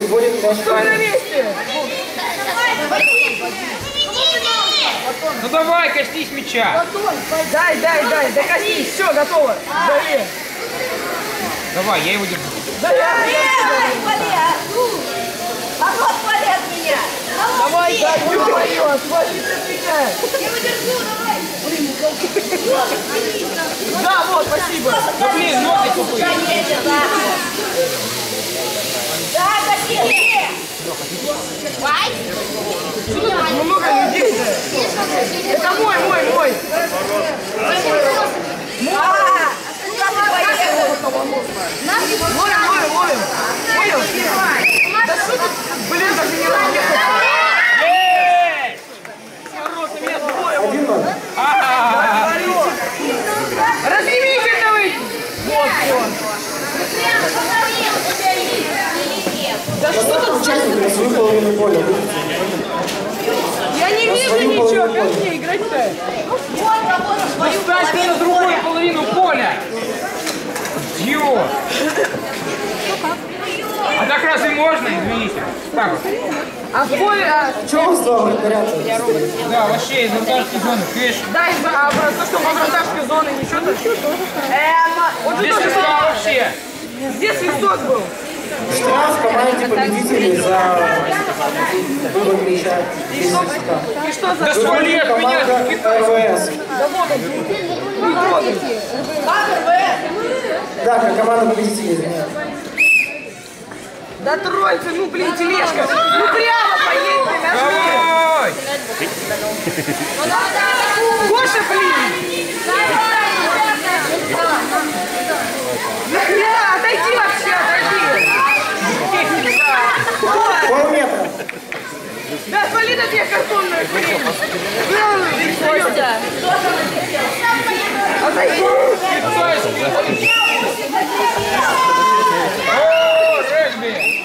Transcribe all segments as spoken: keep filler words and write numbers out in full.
Будет мяч. Стой на месте! Ну давай, коснись мяча. Дай, дай, дай, да коснись, все, готово. Давай. Давай, я его держу. Да, я, А вот пали от меня. давай, дай, ё-моё, смотри, ты отвечаешь. Я его держу, давай. Да, вот, спасибо. Ну блин, ноги тупые. Поедем, да. Да, Катя, Вай. Много людей. Это мой, мой, мой. А, Мой, мой, мой. Понял? Да что ты, блин, даже не разъехал. Есть! Хороший, меня двое. Один ноль. А-а-а. Разъявите вы! Вот он. Да что тут? Участники на свою половину поля. Я не вижу ничего, как мне играть-то? Поставь на другую половину поля. Ё! А так разве можно? Извините. Так вот. А в поле... а, Чего вы слава вратаря-то? Да, вообще из вратарской зоны. Видишь? дай, а про то, что по вратарской зоне ничего-то? Эм, вот Здесь это что что? вообще? Где свисток был? Штраф команде победителей за выбор мяча. И что, и что за... Да свали от меня! Команда РВС. Да вот он. Не трогай. Да, как команда победителей, извиняюсь. Да тройка, ну блин, тележка. Ну прямо поедь, ты нажми. Давай! Гоша, блин. Нахрена? Отойди вообще, отойди. Полметра. Да, свали на тебе картонную хрень. Отойди. О, регби!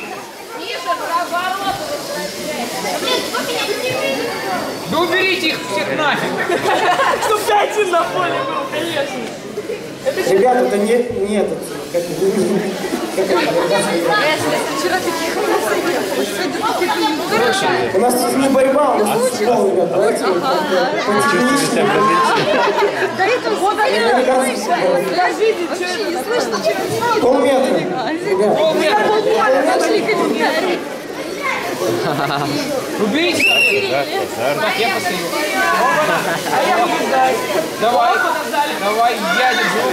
Да уберите их всех нафиг! Чтоб пять на поле был, конечно. Ребята, это не, не этот, как, как это, Вчера таких у нас тут не борьба, у нас тут футбол, ребят, давайте вот потехничнее. Да это вот они. Подождите, что это? Не слышно, что Полметра, ребят. Полметра! поле, нашли комментарий. Уберите! Так, я постою. А я буду ждать. Давай, давай, я держу.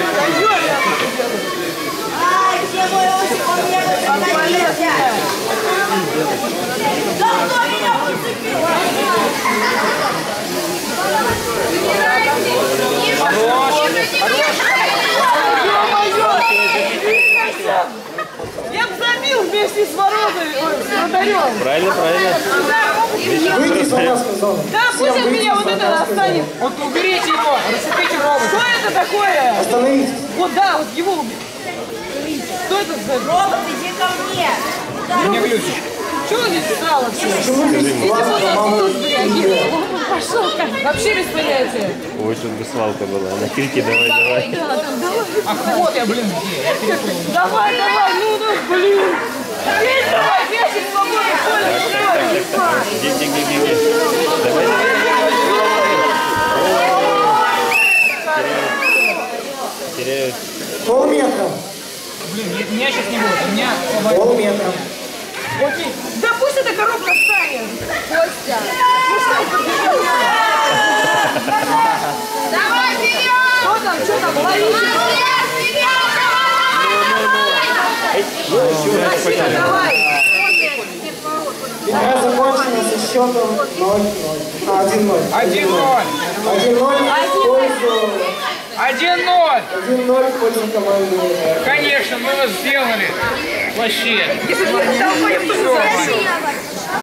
Ай, где мой Осип? Он меня подцепил. Да кто меня подцепил? Я бы забил вместе с воротами, ой, с вратарем. Правильно, правильно. Выйди из вратарской зоны. Да, пусть Всем от выйти меня из вот это вратарской достанет. зоны. Вот уберите его, расцепите робот. Что это такое? Остановитесь. Вот да, вот его убить. Что это за... Робот, иди ко мне. Не глючишь. Что здесь стало вообще? Почему здесь класс команда игры? Пошел как? Вообще без понятия. Ой, тут бы свалка была. На крики давай, давай. Ах, вот я, блин, где? Давай, давай, ну, ну, блин. Теперь давай, вешай свободу, Коля. Иди, иди, иди, иди. Давай, давай. Теряют. Полметра. Блин, я- меня сейчас не будет, у меня... Полметра. Окей. Да пусть эта коробка встанет. Костя. Ну что это побежал? Давай, вперед! Что там, что там, ловите? Защита, давай. Игра закончена со счетом ноль ноль. А, один ноль. Один ноль. один ноль в пользу. Один ноль. один ноль в пользу команды. Конечно, мы вас сделали. Вообще. Если бы я там поем, то Всё, не